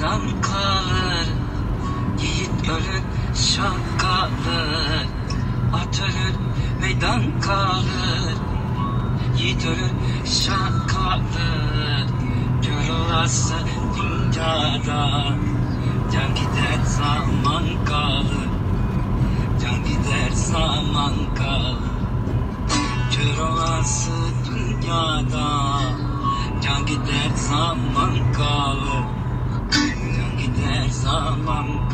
meydan kalır. Yiğit ölür şan kalır. At ölür meydan kalır. Yiğit ölür şan kalır. Kör olası dünyada can gider zaman kalır. Can gider zaman kalır. Kör olası dünyada can gider zaman kalır. Can gider zaman